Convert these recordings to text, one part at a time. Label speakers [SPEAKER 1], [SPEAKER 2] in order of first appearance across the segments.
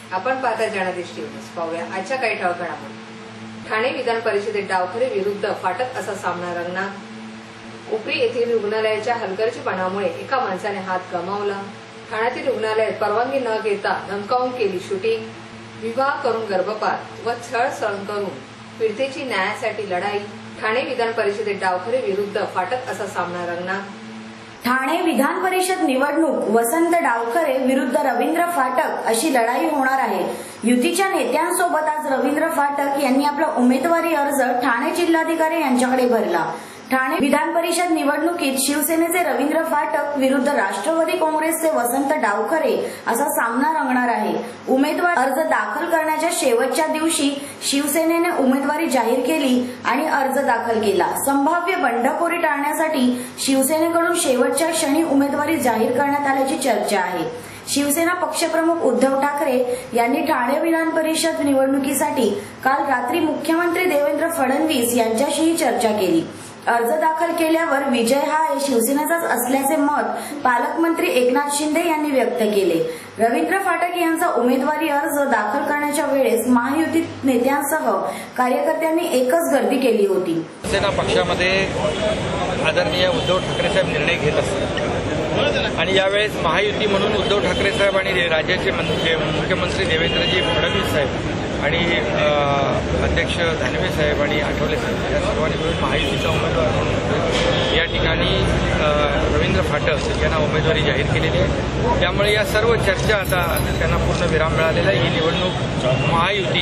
[SPEAKER 1] आपण पाहता जनादेश न्यूज। पाहूया आजच्या काही ठळक घडामोडी। ठाणे विधान परिषदेत डावखरे विरुद्ध फाटक असा सामना रंगणार। उपरी येथील रुग्णालयाच्या हलगर्जीपणामुळे एका माणसाने हात गमावला। ठाण्यातील रुग्णालयात परवानगी न घेता धमकावून केली शूटिंग। विवाह करून गर्भपात व छळ सहन करून पीडितेची न्यायासाठी लढाई। ठाणे विधान परिषदेत डावखरे विरुद्ध फाटक असा सामना रंगणार।
[SPEAKER 2] ठाणे विधान परिषद निवडणूक वसंत डावखरे विरुद्ध रवींद्र फाटक अशी लढाई होणार आहे। युतीच्या नेत्यांसोबत आज रवींद्र फाटक यांनी आपला उमेदवारी अर्ज ठाणे जिल्हाधिकारी यांच्याकडे भरला। ठाणे विधान परिषद निवडणुकीत शिवसेनेचे रवींद्र फाटक विरुद्ध राष्ट्रवादी काँग्रेसचे वसंत डावखरे असा सामना रंगणार आहे। उमेदवार अर्ज दाखल करण्याच्या शेवटच्या दिवशी शिवसेनेने उमेदवारी जाहीर केली आणि अर्ज दाखल केला। संभाव्य बंडखोरी टाळण्यासाठी शिवसेनेकडून शेवटच्या क्षणी उमेदवारी जाहीर करण्यात आल्याची चर्चा आहे। शिवसेना पक्षप्रमुख उद्धव ठाकरे यांनी ठाणे विधान परिषद निवडणुकीसाठी काल रात्री मुख्यमंत्री देवेंद्र फडणवीस यांच्याशीही चर्चा केली। अर्ज दाखल केल्यावर विजय हा शिवसेनेचाच असल्याचे मत पालकमंत्री एकनाथ शिंदे यांनी व्यक्त केले। रवींद्र फाटक यांचा उमेदवारी अर्ज दाखल करण्याच्या वेळेस महायुती नेत्यांसह कार्यकर्त्यांनी एकच गर्दी केली होती।
[SPEAKER 3] शिवसेना पक्षामध्ये आदरणीय उद्धव ठाकरे साहेब निर्णय घेत असतात आणि यावेळेस महायुती म्हणून उद्धव ठाकरे साहेब आणि राज्याचे मुख्यमंत्री देवेंद्रजी फडणवीस साहेब आणि अध्यक्ष दानवे साहेब आणि आठवले साहेब या सर्वांनी मिळून महायुतीचा उमेदवार म्हणून या ठिकाणी रवींद्र फाटक यांना उमेदवारी जाहीर केलेली आहे। त्यामुळे या सर्व चर्चा आता त्यांना पूर्ण विराम मिळालेला आहे। ही निवडणूक महायुती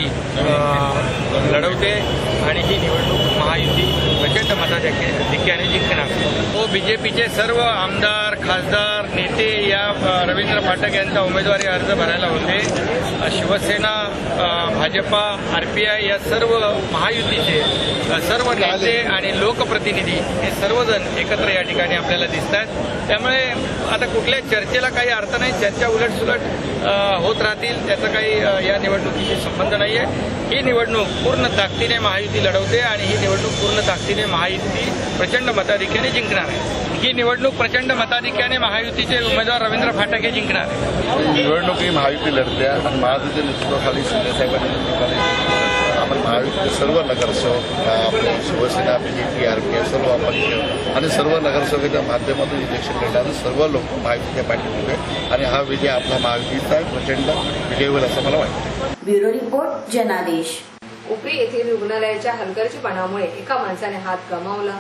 [SPEAKER 3] लढवते आणि ही निवडणूक महायुती प्रचंड मताधिक्याने जिंकणार। तो बीजेपीचे सर्व आमदार खासदार नेते या रवींद्र फाटक यांचा उमेदवारी अर्ज भरायला होते। शिवसेना भाजपा आरपीआय या सर्व महायुतीचे सर्व नेते आणि लोकप्रतिनिधी हे सर्वजण एकत्र या ठिकाणी आपल्याला दिसत आहेत। त्यामुळे आता कुठल्या चर्चेला काही अर्थ नाही। चर्चा उलटसुलट होत राहतील, त्याचा काही या निवडणुकीशी संबंध नाहीये। ही निवडणूक पूर्ण ताकदीने महायुती लढवते आणि ही निवडणूक पूर्ण ताकदीने महायुती प्रचंड मताधिक्याने जिंकणार आहे। ही निवडणूक प्रचंड मताधिक्याने महायुतीचे उमेदवार रवींद्र फाटक हे जिंकणार आहे।
[SPEAKER 4] निवडणूक ही महायुती लढते आणि महायुतीच्या नेतृत्वाखाली शिंदे साहेबांच्या नेतृत्वाखाली आपण महायुतीचे सर्व नगरसेवक शिवसेना बीजेपी आरपीआय सर्व आपण आणि सर्व नगरसेवकांच्या माध्यमातून इलेक्शन लढणारे सर्व लोक महायुतीच्या पाठीमध्ये आणि हा विजय आपला महायुतीचा प्रचंड विजय होईल असं मला वाटतं।
[SPEAKER 2] ब्युरो रिपोर्ट जनादेश।
[SPEAKER 1] उपरी येथील रुग्णालयाच्या हलगर्जीपणामुळे एका माणसाने हात गमावला।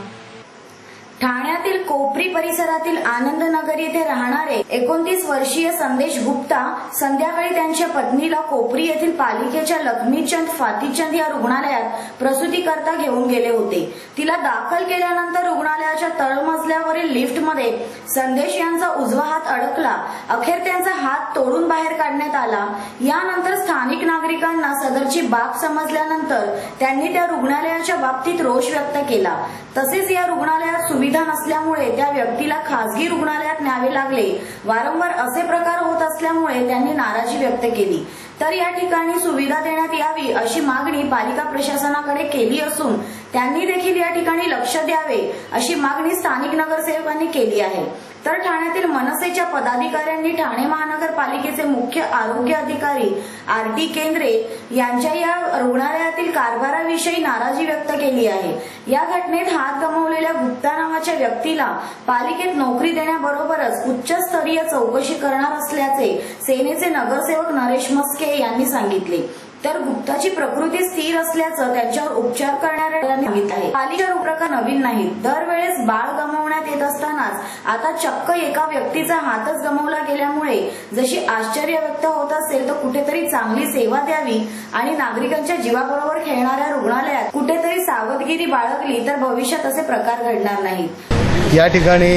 [SPEAKER 2] ठाण्यातील कोपरी परिसरातील आनंदनगर येथे राहणारे 29 वर्षीय संदेश गुप्ता संध्याकाळी त्यांच्या पत्नीला कोपरी येथील पालिकेच्या लक्ष्मीचंद फातीचंद या रुग्णालयात प्रसूतीकरता घेऊन गेले होते। तिला दाखल केल्यानंतर रुग्णालयाच्या तळमजल्यावरील लिफ्टमध्ये संदेश यांचा उजवा हात अडकला। अखेर त्यांचा हात तोडून बाहेर काढण्यात आला। यानंतर स्थानिक नागरिकांना सदरची बाब समजल्यानंतर त्यांनी त्या रुग्णालयाच्या बाबतीत रोष व्यक्त केला। तसेच या रुग्णालयात सुविधा नसल्यामुळे त्या व्यक्तीला खासगी रुग्णालयात न्यावे लागले। वारंवार असे प्रकार होत असल्यामुळे त्यांनी नाराजी व्यक्त केली। तर या ठिकाणी सुविधा देण्यात यावी अशी मागणी पालिका प्रशासनाकडे केली असून त्यांनी देखील या ठिकाणी लक्ष द्यावे अशी मागणी स्थानिक नगरसेवकांनी केली आहे। तर ठाण्यातील मनसेच्या पदाधिकाऱ्यांनी ठाणे महानगरपालिकेचे मुख्य आरोग्य अधिकारी आरटी केंद्रे यांच्या या रुग्णालयातील कारभाराविषयी नाराजी व्यक्त केली आहे। या घटनेत हात गमावलेल्या गुप्ता नावाच्या व्यक्तीला पालिकेत नोकरी देण्याबरोबरच उच्चस्तरीय चौकशी करणार असल्याचे सेनेचे नगरसेवक नरेश मस्के यांनी सांगितले। तर गुप्ताची प्रकृती स्थिर असल्याचं त्यांच्यावर उपचार करणाऱ्यांनी सांगितलं आहे। पालिका प्रकार नवीन नाही। दरवेळेस बाळ गमावण्यात येत असतानाच आता चक्क एका व्यक्तीचा हातच गमावला गेल्यामुळे जशी आश्चर्य व्यक्त होत असेल तर कुठेतरी चांगली सेवा द्यावी आणि नागरिकांच्या जीवाबरोबर खेळणाऱ्या रुग्णालयात कुठेतरी सावधगिरी बाळगली तर भविष्यात असे प्रकार घडणार नाहीत।
[SPEAKER 5] या ठिकाणी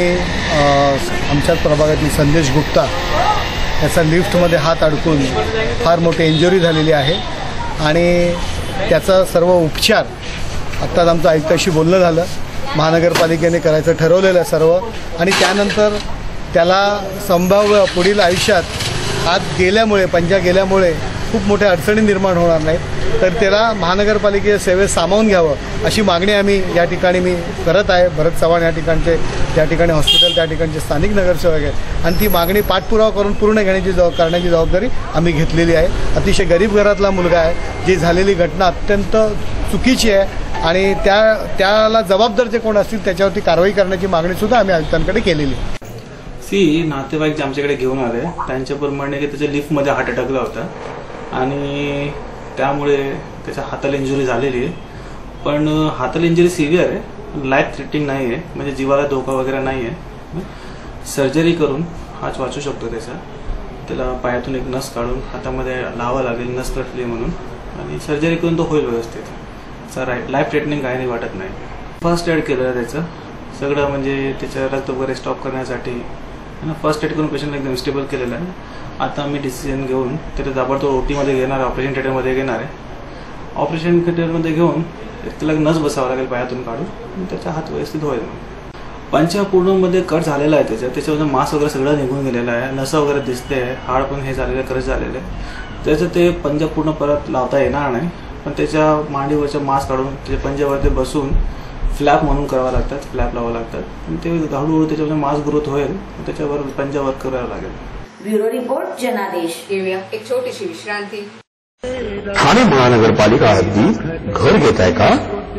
[SPEAKER 5] आमच्याच प्रभागातील संदेश गुप्ता याचा लिफ्टमध्ये हात अडकून फार मोठी इंजुरी झालेली आहे आणि त्याचा सर्व उपचार आत्ताच आमचं आयुक्ताशी बोलणं झालं। महानगरपालिकेने करायचं ठरवलेलं सर्व आणि त्यानंतर त्याला संभाव्य पुढील आयुष्यात हात गेल्यामुळे पंजा गेल्यामुळे खूप मोठ्या अडचणी निर्माण होणार नाहीत, तर त्याला महानगरपालिकेच्या सेवेत सामावून घ्यावं अशी मागणी आम्ही या ठिकाणी मी करत आहे. भरत चव्हाण या ठिकाणी हॉस्पिटल त्या ठिकाणचे स्थानिक नगरसेवक आहेत आणि ती मागणी पाठपुरावा करून पूर्ण करण्याची जबाबदारी आम्ही घेतलेली आहे. अतिशय गरीब घरातला मुलगा आहे. जी झालेली घटना अत्यंत चुकीची आहे आणि त्याला जबाबदार जे कोण असतील त्याच्यावरती कारवाई करण्याची मागणीसुद्धा आम्ही आयुक्तांकडे केलेली आहे.
[SPEAKER 6] नातेवाईक जे आमच्याकडे घेऊन आले त्यांच्याप्रमाणे की त्याच्या लिफ्टमध्ये हार्ट अटॅकला होता आणि त्यामुळे त्याच्या हाताला इंजुरी झालेली आहे. पण हाताला इंजुरी सिव्हिअर आहे, लाईफ थ्रेटनिंग नाही आहे, म्हणजे जीवाला धोका वगैरे नाही आहे. सर्जरी करून हात वाचू शकतो त्याला पायातून एक नस काढून हातामध्ये लावा लागेल, नस तटली म्हणून, आणि सर्जरी करून तो होईल व्यवस्थित. लाईफ थ्रेटनिंग काही नाही वाटत नाही. फर्स्ट एड केलं त्याचं सगळं, म्हणजे त्याचं रक्त वगैरे स्टॉप करण्यासाठी फर्स्ट एड करून पेशंटला एकदम स्टेबल केलेलं आहे. आता मी डिसिजन घेऊन त्याला ताबडतोब ओटीमध्ये घेणार, ऑपरेशन थिएटरमध्ये घेणार आहे. ऑपरेशन थिएटरमध्ये घेऊन त्याला नस बसावं लागेल पायातून काढून, त्याचा हात व्यवस्थित होईल. पंचा पूर्णमध्ये कट झालेला आहे त्याच्यामध्ये मांस वगैरे सगळं निघून गेलेलं आहे, नसं वगैरे दिसते आहे, हाड पण हे झालेलं क्रश झालेलं आहे. त्याचं ते पंजा पूर्ण परत लावता येणार नाही, पण त्याच्या मांडीवरच्या मांस काढून त्याच्या पंजावरती बसून फ्लॅप म्हणून करावं लागतात, फ्लॅप लावावं लागतात. ते हळूहळू त्याच्यामध्ये मांस ग्रोथ होईल, त्याच्यावर पंजा वर्क करावं लागेल.
[SPEAKER 2] ब्युरो रिपोर्ट जनादेश.
[SPEAKER 1] घेऊया एक छोटीशी विश्रांती.
[SPEAKER 7] ठाणे महानगरपालिका हद्दीत घर घेताय का?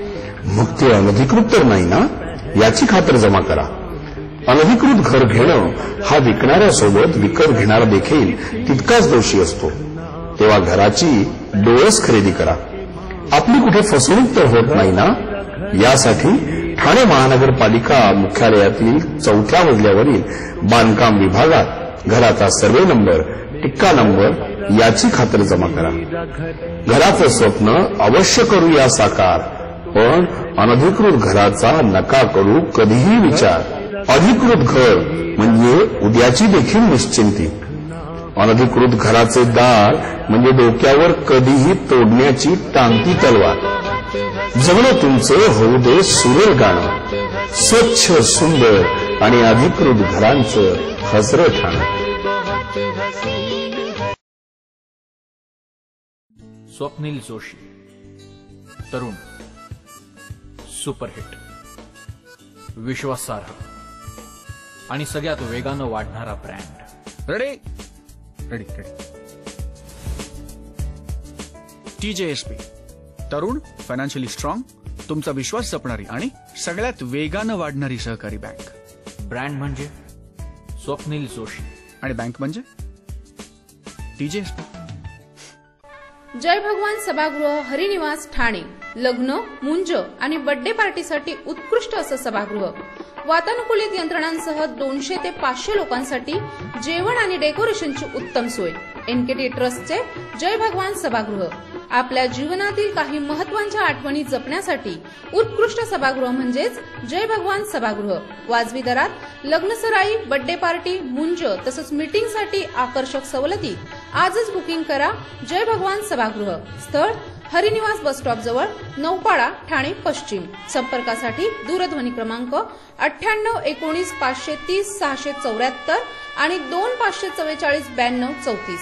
[SPEAKER 7] मग ते अनधिकृत तर नाही ना, याची खातर जमा करा. अनधिकृत घर घेणं हा विकणाऱ्यासोबत विकत घेणारा देखील तितकाच दोषी असतो. तेव्हा घराची डोळस खरेदी करा. आपली कुठे फसवणूक तर होत नाही ना, यासाठी ठाणे महानगरपालिका मुख्यालयातील 4थ्या मजल्यावरील बांधकाम विभागात घराचा सर्वे नंबर, टिक्का नंबर याची खातर जमा करा. घराचं स्वप्न अवश्य करूया साकार, पण अनधिकृत घराचा नका करू कधीही विचार. अधिकृत घर म्हणजे उद्याची देखील निश्चिंती. अनधिकृत घराचे दार म्हणजे डोक्यावर कधीही तोडण्याची टांगती तलवार. जगणं तुमचं होऊ दे सुरेल गाणं, स्वच्छ सुंदर आणि अधिकृत घरांचं हसरं ठाणं.
[SPEAKER 8] स्वप्नील जोशी, तरुण, सुपरहिट, विश्वासार्ह आणि सगळ्यात वेगानं वाढणारा brand. Ready ready ready.
[SPEAKER 9] TJSP, तरुण, फायनान्शियली स्ट्रॉंग, तुमचा विश्वास जपणारी आणि सगळ्यात वेगानं वाढणारी सहकारी बँक.
[SPEAKER 8] ब्रँड म्हणजे स्वप्नील जोशी
[SPEAKER 9] आणि बँक म्हणजे TJSP.
[SPEAKER 10] जय भगवान सभागृह हरिनिवास ठाणे. लग्न, मुंज आणि बर्थडे पार्टीसाठी उत्कृष्ट असं सभागृह. वातानुकूलित यंत्रणांसह 200 ते 500 लोकांसाठी जेवण आणि डेकोरेशनची उत्तम सोय. NKT ट्रस्टचे जय भगवान सभागृह. आपल्या जीवनातील काही महत्वाच्या आठवणी जपण्यासाठी उत्कृष्ट सभागृह म्हणजेच जय भगवान सभागृह. वाजवी दरात लग्नसराई, बर्थडे पार्टी, मुंज तसंच मीटिंगसाठी आकर्षक सवलती. आजच बुकिंग करा. जय भगवान सभागृह. स्थळ हरिनिवास बस स्टॉप जवळ, नौपाडा, ठाणे पश्चिम. संपर्कासाठी दूरध्वनी क्रमांक 98 19 530 674 आणि 2 544 92 34.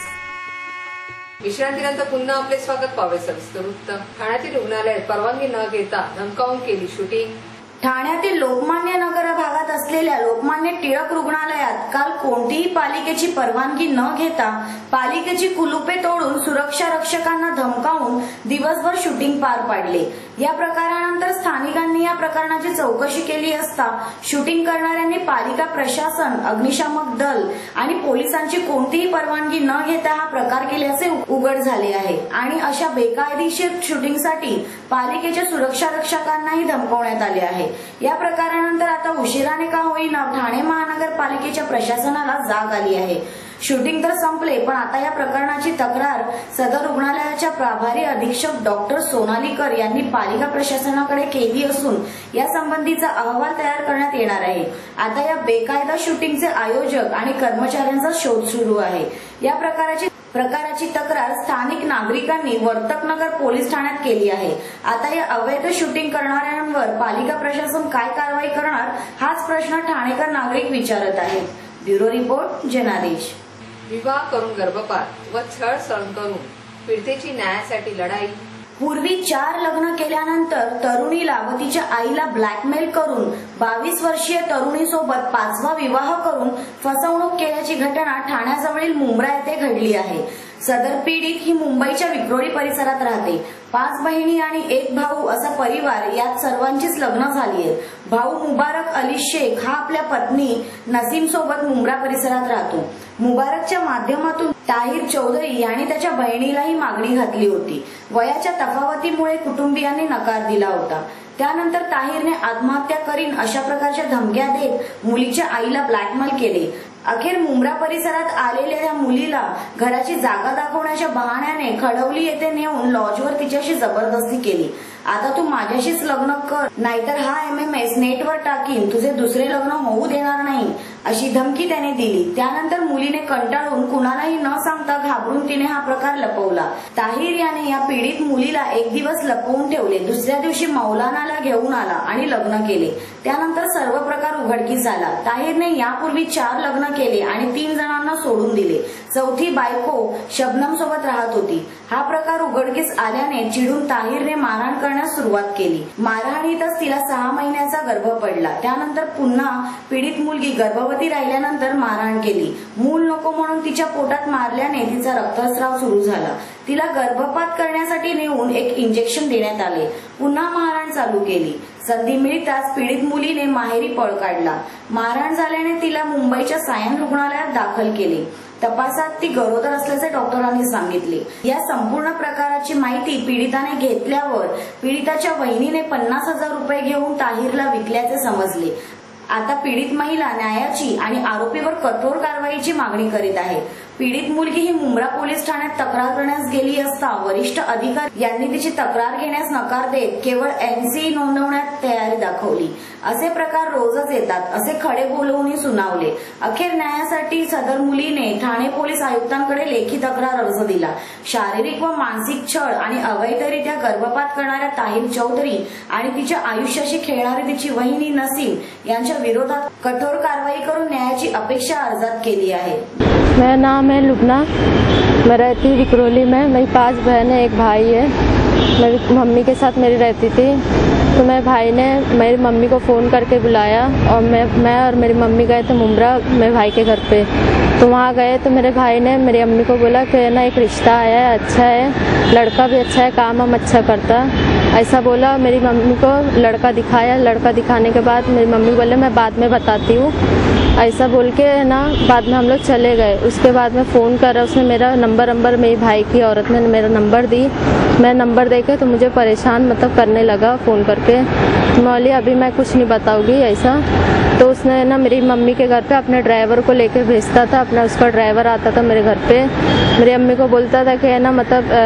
[SPEAKER 1] विश्रांतीनंतर पुन्हा आपले स्वागत. पावे सविस्तर वृत्त. ठाण्यातील रुग्णालयात परवानगी न घेता धमकावून केली शूटिंग.
[SPEAKER 2] ठाण्यातील लोकमान्य नगर भागात असलेल्या लोकमान्य टिळक रुग्णालयात काल कोणतीही पालिकेची परवानगी न घेता पालिकेची कुलुपे तोडून सुरक्षा रक्षकांना धमकावून दिवसभर शूटिंग पार पाडले. या प्रकारानंतर स्थानिकांनी या प्रकरणाची चौकशी केली असता शूटिंग करणाऱ्यांनी पालिका प्रशासन, अग्निशामक दल आणि पोलिसांची कोणतीही परवानगी न घेता हा प्रकार केल्याचे उघड झाले आहे. आणि अशा बेकायदेशीर शूटिंगसाठी पालिकेच्या सुरक्षा रक्षकांनाही धमकवण्यात आले आहे. या प्रकारानंतर आता उशिराने का होईना ठाणे महानगरपालिकेच्या प्रशासनाला जाग आली आहे. शूटिंग तर संपले, पण आता या प्रकरणाची तक्रार सदर रुग्णालयाच्या प्रभारी अधीक्षक डॉक्टर सोनालीकर यांनी पालिका प्रशासनाकडे केली असून या संबंधीचा अहवाल तयार करण्यात येणार आहे. आता या बेकायदा शूटिंगचे आयोजक आणि कर्मचाऱ्यांचा शोध सुरू आहे. या प्रकाराची तक्रार स्थानिक नागरिकांनी वर्तकनगर पोलीस ठाण्यात केली आहे. आता या अवैध शूटिंग करणाऱ्यांवर पालिका प्रशासन काय कारवाई करणार हाच प्रश्न ठाणेकर नागरिक विचारत आहेत. ब्युरो रिपोर्ट जनादेश.
[SPEAKER 1] विवाह करून गर्भपात व छळ सहन करून पीडितेची न्यायासाठी लढाई.
[SPEAKER 2] पूर्वी 4 लग्न केल्यानंतर तरुणीला व तिच्या आईला ब्लॅकमेल करून 22 वर्षीय तरुणीसोबत 5वा विवाह करून फसवणूक केल्याची घटना ठाण्याजवळील मुंब्रा येथे घडली आहे. सदर पीडित ही मुंबईच्या विक्रोळी परिसरात राहते. 5 बहिणी आणि 1 भाऊ असा परिवार, यात सर्वांचीच लग्न झाली आहेत. भाऊ मुबारक अली शेख हा आपल्या पत्नी नसीम सोबत मुंब्रा परिसरात राहतो. मुबारकच्या माध्यमातून ताहिर चौधरी यांनी त्याच्या बहिणीलाही मागणी घातली होती. वयाच्या तफावतीमुळे कुटुंबियांनी नकार दिला होता. त्यानंतर ताहिरने आत्महत्या करीन अशा प्रकारच्या धमक्या देत मुलीच्या आईला ब्लॅकमेल केले. अखेर मुंब्रा परिसरात आलेल्या त्या मुलीला घराची जागा दाखवण्याच्या बहाण्याने खडवली येथे नेऊन लॉजवर तिच्याशी जबरदस्ती केली. आता तू माझ्याशीच लग्न कर, नाहीतर हा MMS नेटवर टाकीन, तुझे दुसरे लग्न होऊ देणार नाही, अशी धमकी त्याने दिली. त्यानंतर मुलीने कंटाळून कुणालाही न सांगता घाबरून तिने हा प्रकार लपवला. ताहिर याने या पीडित मुलीला 1 दिवस लपवून ठेवले. दुसऱ्या दिवशी मौलानाला घेऊन आला आणि लग्न केले. त्यानंतर सर्व प्रकार उघडकीस आला. ताहिरने यापूर्वी 4 लग्न केले आणि 3 जणांना सोडून दिले. 4थी बायको शबनम सोबत राहत होती. हा प्रकार उघडकीस आल्याने चिडून ताहिरने मारहाण करण्यास सुरुवात केली. मारहाणीतच तिला 6 महिन्याचा गर्भ पडला. त्यानंतर पुन्हा पीडित मुलगी गर्भवती राहिल्यानंतर मारहाण केली. मूल नको म्हणून तिच्या पोटात मारल्याने तिचा रक्तस्राव सुरू झाला. तिला गर्भपात करण्यासाठी नेऊन एक इंजेक्शन देण्यात आले. पुन्हा मारहाण चालू केली. संधी मिळताच पीडित मुलीने माहेरी पळ काढला. मारहाण झाल्याने तिला मुंबईच्या सायन रुग्णालयात दाखल केले. तपासात ती गरोदर असल्याचे डॉक्टरांनी सांगितले. या संपूर्ण प्रकाराची माहिती पीडिताने घेतल्यावर पीडिताच्या वहिनीने 50,000 रुपये घेऊन ताहिरला विकल्याचे समजले. आता पीडित महिला न्यायाची आणि आरोपीवर कठोर कारवाईची मागणी करीत आहे. पीडित मुलगी ही मुंब्रा पोलीस ठाण्यात तक्रार करण्यास गेली असता वरिष्ठ अधिकारी यांनी तिची तक्रार घेण्यास नकार देत केवळ NC नोंदवण्यात तयारी दाखवली. असे प्रकार रोजच येतात असे खडे बोलवूनही सुनावले. अखेर न्यायासाठी सदर मुलीने ठाणे पोलीस आयुक्तांकडे लेखी तक्रार अर्ज दिला. शारीरिक व मानसिक छळ आणि अवैधरित्या गर्भपात करणाऱ्या ताहिर चौधरी आणि तिच्या आयुष्याशी खेळणारी तिची वहिनी नसीम यांच्या विरोधात कठोर कारवाई करून न्यायाची अपेक्षा अर्जात केली आहे.
[SPEAKER 11] मेरा नाम है लुबना, मैं रहती विक्रोली में. मेरी 5 बहनें 1 भाई है. मेरी मम्मी के साथ मेरी रहती थी. तो मेरे भाई ने मेरी मम्मी को फ़ोन करके बुलाया और मैं और मेरी मम्मी गए थे मुंब्रा मेरे भाई के घर पे. तो वहाँ गए तो मेरे भाई ने मेरी अम्मी को बोला कि ना एक रिश्ता आया है, अच्छा है, लड़का भी अच्छा है, काम हम अच्छा करता, ऐसा बोला. मेरी मम्मी को लड़का दिखाया. लड़का दिखाने के बाद मेरी मम्मी बोले मैं बाद में बताती हूँ, ऐसा बोल के ना बाद में हम लोग चले गए. उसके बाद में फ़ोन करा, उसने मेरा नंबर मेरी भाई की औरत ने मेरा नंबर दी. मैं नंबर देके तो मुझे परेशान करने लगा फ़ोन करके. तो मैं बोली अभी मैं कुछ नहीं बताऊँगी ऐसा. तो उसने ना मेरी मम्मी के घर पे अपने ड्राइवर को लेके भेजता था. अपना उसका ड्राइवर आता था मेरे घर पे. मेरी अम्मी को बोलता था कि ना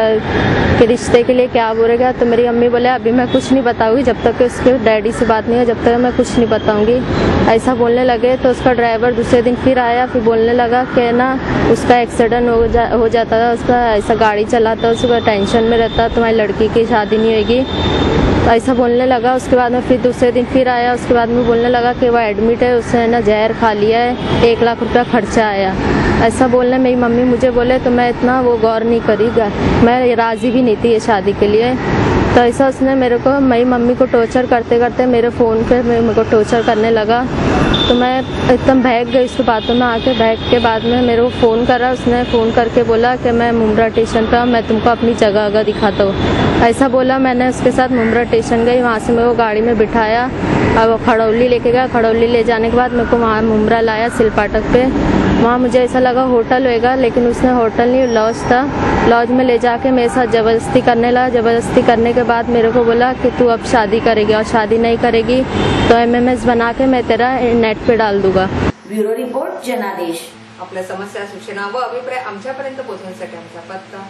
[SPEAKER 11] कि रिश्ते के लिए क्या बोलेगा. तो मेरी अम्मी बोले अभी मैं कुछ नहीं बताऊँगी, जब तक उसके डैडी से बात नहीं हो जब तक मैं कुछ नहीं बताऊँगी, ऐसा बोलने लगे. तो उसका ड्राइवर दूसरे दिन फिर आया, फिर बोलने लगा कि ना उसका एक्सीडेंट हो जाता था, उसका ऐसा गाड़ी चलाता, उसका टेंशन में रहता, तुम्हारी लड़की की शादी नहीं होगी, ऐसा बोलने लगा. उसके बाद में फिर दूसरे दिन फिर आया. उसके बाद में बोलने लगा कि वह एडमिट है, उसने ना जहर खा लिया है, 1 लाख रुपया खर्चा आया, ऐसा बोलने मेरी मम्मी मुझे बोले. तो मैं इतना वो गौर नहीं करी, मैं राज़ी भी नहीं थी ये शादी के लिए. तो ऐसा उसने मेरी मम्मी को टॉर्चर करते करते मेरे फ़ोन पे मेरे को टॉर्चर करने लगा. तो मैं एकदम भाग गई उसकी बातों में आके. भाग के बाद में मेरे को फ़ोन करा. उसने फ़ोन करके बोला कि मैं मुंब्रा स्टेशन पर, मैं तुमको अपनी जगह दिखाता हूँ, ऐसा बोला. मैंने उसके साथ मुंब्रा स्टेशन गई. वहाँ से मेरे को गाड़ी में बिठाया और वो खड़ौली लेके गया. खड़ौली ले जाने के बाद मेरे को वहाँ मुंब्रा लाया सिलपाटक पे. वहाँ मुझे ऐसा लगा होटल होएगा, लेकिन उसने होटल नहीं, लॉज था. लॉज में ले जाके मेरे साथ ज़बरदस्ती करने लगा. ज़बरदस्ती करने के बाद मेरे को बोला कि तू अब शादी करेगी, और शादी नहीं करेगी तो MMS बना के मैं तेरा नेट पे डाल दूंगा.
[SPEAKER 2] ब्युरो रिपोर्ट जनादेश.
[SPEAKER 1] आपल्या समस्या, सूचना व अभिप्राय आमच्यापर्यंत पोहोचवण्यासाठी आमचा पत्ता.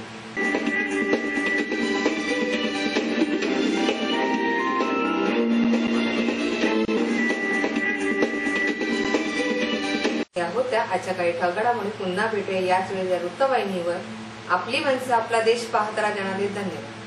[SPEAKER 1] या होत्या आजच्या काही ठळक पुन्हा भेटूया याच वेळेला वृत्तवाहिनीवर. आपली माणसं, आपला देश पाहत राहा. जनादेश. धन्यवाद.